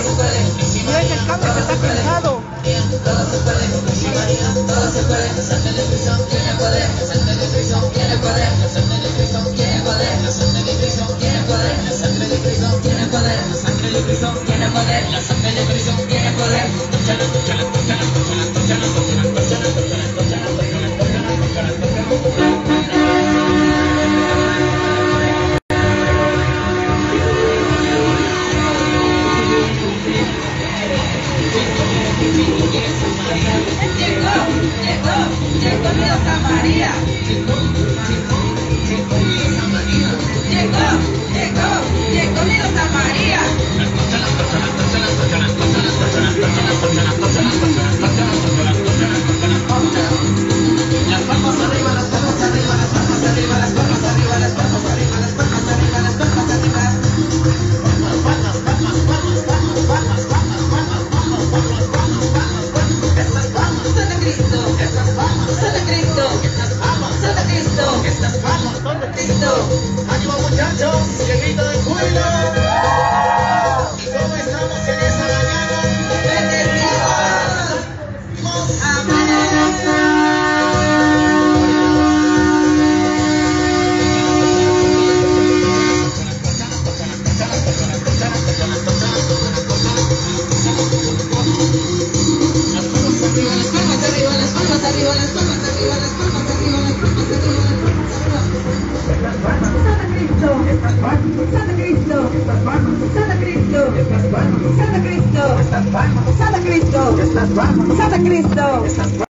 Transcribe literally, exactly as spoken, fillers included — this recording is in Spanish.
No es el cambio que está pensado. Todo se puede, con María, todo se puede. La sangre de Cristo tiene poder, la sangre de Cristo tiene poder, la sangre de Cristo tiene poder, la sangre de Cristo tiene poder, la sangre de Cristo tiene poder, la sangre de Cristo tiene poder, la sangre de Cristo tiene poder. Escúchala, escúchala, escúchala, escúchala, escúchala, escúchala, escúchala, escúchala, escúchala, escúchala, escúchala, Llegó mi Santa María. Llegó, llegó, llegó mi Santa María. Llegó, llegó, llegó mi Santa María. Las palmas arriba, las palmas arriba, las palmas arriba, las palmas arriba, las palmas arriba, las palmas arriba, las palmas arriba. Palmas, palmas, palmas, palmas, palmas, palmas, palmas, palmas, palmas, palmas, palmas, palmas, palmas. Estas palmas Son de Cristo. Estas palmas Son de Cristo. Estas palmas Son de Cristo. Estas palmas son de Cristo. ¡Ánimo, muchachos! ¡Y el grito de júbilo! ¿Y cómo estamos en esta mañana? ¡Bendecidos! Santa Cristo, Santa Cristo, Santa Cristo, Santa Cristo.